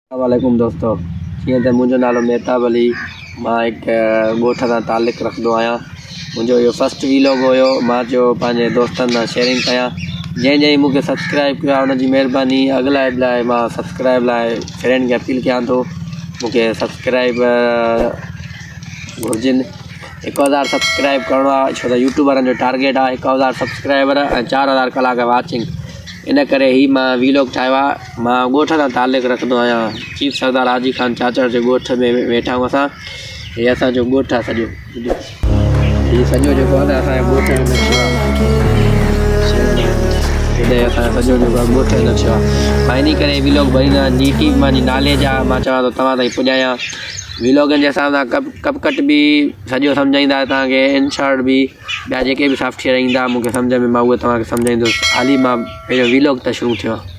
अस्सलामुअलैकुम दोस्तों, जीअं त मुंहिंजो नालो मेहताब अली, मां हिकु ॻोठ सां ताल्लुक़ु रखंदो आहियां। मुंहिंजो इहो फस्ट वीलॉग हुयो। मां चयो पंहिंजे दोस्तनि सां शेयरिंग कयां। जंहिं मूंखे सब्सक्राइब कयो आहे उनजी महिरबानी। अॻिला लाइ मां सब्सक्राइब लाइ फ्रेंड खे अपील कयां थो, मूंखे सब्सक्राइब घुरिजनि। 1000 सब्सक्राइब करिणो आहे, छो त यूट्यूब वारनि जो टारगेट आहे 1000 सब्सक्राइबर ऐं 4000 कलाक वाचिंग। इन करे ही मां वीलॉग ठाहियो आहे। मां ॻोठ सां ताल्लुक़ु रखंदो आहियां। चीफ सरदार हाजी ख़ान चाचड़ जे ॻोठ में वेठा आहियूं असां। हीअ असांजो ॻोठ आहे सॼो। हीअ सॼो जेको आहे न असांजे ॻोठ जो नक्शो आहे। हेॾे असांजो सॼो जेको आहे ॻोठ जो नक्शो आहे। मां इन करे वीलॉग भरींदो आहियां जीअं मुंहिंजी नॉलेज आहे। मां चवां थो तव्हां ताईं पुॼायां। वीलॉगनि जे हिसाब सां कपकट बि सॼो सम्झाईंदा तव्हांखे, इनशॉट बि, ॿिया जेके बि सॉफ्टवेयर ईंदा मूंखे सम्झ में, मां उहे तव्हांखे सम्झाईंदुसि। हाली मां पंहिंजो वीलॉग त शुरू थियो आहे।